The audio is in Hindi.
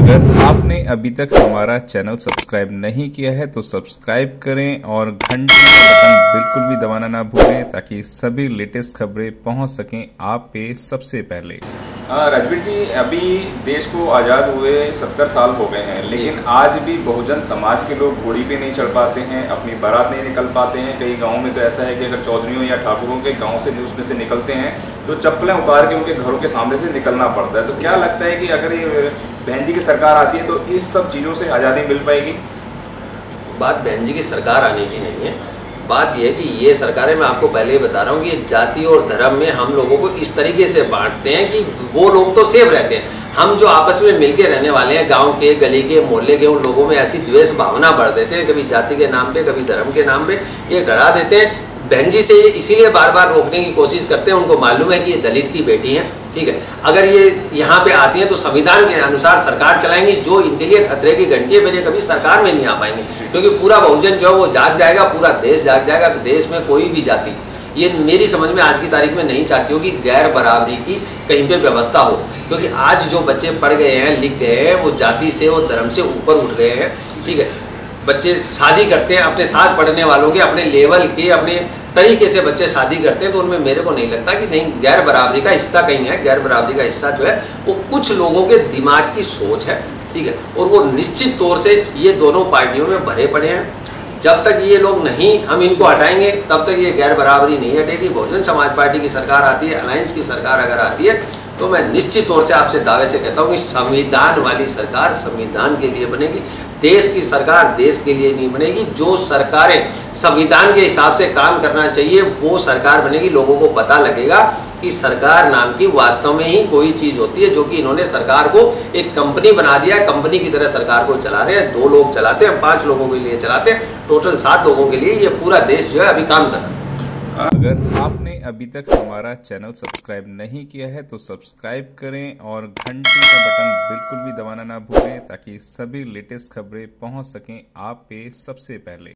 अगर आपने अभी तक हमारा चैनल सब्सक्राइब नहीं किया है तो सब्सक्राइब करें और घंटी का बटन बिल्कुल भी दबाना ना भूलें ताकि सभी लेटेस्ट खबरें पहुंच सकें आप पे सबसे पहले। राजवीर जी, अभी देश को आज़ाद हुए 70 साल हो गए हैं, लेकिन आज भी बहुजन समाज के लोग घोड़ी पे नहीं चढ़ पाते हैं, अपनी बारात नहीं निकल पाते हैं। कई गाँव में तो ऐसा है कि अगर चौधरियों या ठाकुरों के गाँव से उसमें से निकलते हैं तो चप्पलें उतार के उनके घरों के सामने से निकलना पड़ता है। तो क्या लगता है कि अगर ये बहन जी की सरकार आती है तो इस सब चीज़ों से आज़ादी मिल पाएगी? बात बहन जी की सरकार आने की नहीं है, बात यह है कि ये सरकारें, मैं आपको पहले ही बता रहा हूँ कि जाति और धर्म में हम लोगों को इस तरीके से बांटते हैं कि वो लोग तो सेफ रहते हैं, हम जो आपस में मिलके रहने वाले हैं, गांव के, गली के, मोहल्ले के, उन लोगों में ऐसी द्वेष भावना बढ़ देते हैं, कभी जाति के नाम पे, कभी धर्म के नाम पे ये डरा देते हैं। बहन जी से इसीलिए बार बार रोकने की कोशिश करते हैं, उनको मालूम है कि ये दलित की बेटी हैं, ठीक है। अगर ये यहाँ पे आती हैं तो संविधान के अनुसार सरकार चलाएंगी, जो इनके लिए खतरे की घंटी है, मेरे कभी सरकार में नहीं आ पाएंगे, क्योंकि पूरा बहुजन जो है वो जाग जाएगा, पूरा देश जाग जाएगा। देश में कोई भी जाति, ये मेरी समझ में आज की तारीख में नहीं चाहती हो कि गैर बराबरी की कहीं पे व्यवस्था हो, क्योंकि आज जो बच्चे पढ़ गए हैं, लिख गए हैं, वो जाति से और धर्म से ऊपर उठ गए हैं, ठीक है। बच्चे शादी करते हैं अपने साथ पढ़ने वालों के, अपने लेवल के, अपने तरीके से बच्चे शादी करते हैं, तो उनमें मेरे को नहीं लगता कि नहीं गैर बराबरी का हिस्सा कहीं है। गैर बराबरी का हिस्सा जो है वो कुछ लोगों के दिमाग की सोच है, ठीक है, और वो निश्चित तौर से ये दोनों पार्टियों में भरे पड़े हैं। जब तक ये लोग नहीं, हम इनको हटाएंगे, तब तक ये गैर बराबरी नहीं हटेगी। बहुजन समाज पार्टी की सरकार आती है, अलायंस की सरकार अगर आती है, तो मैं निश्चित तौर से आपसे दावे से कहता हूँ कि संविधान वाली सरकार संविधान के लिए बनेगी, देश की सरकार देश के लिए नहीं बनेगी। जो सरकारें संविधान के हिसाब से काम करना चाहिए वो सरकार बनेगी। लोगों को पता लगेगा कि सरकार नाम की वास्तव में ही कोई चीज़ होती है, जो कि इन्होंने सरकार को एक कंपनी बना दिया है, कंपनी की तरह सरकार को चला रहे हैं। 2 लोग चलाते हैं, 5 लोगों के लिए चलाते हैं, टोटल 7 लोगों के लिए ये पूरा देश जो है अभी काम कर रहा है। अगर आपने अभी तक हमारा चैनल सब्सक्राइब नहीं किया है तो सब्सक्राइब करें और घंटी का बटन बिल्कुल भी दबाना ना भूलें ताकि सभी लेटेस्ट खबरें पहुंच सकें आप पे सबसे पहले।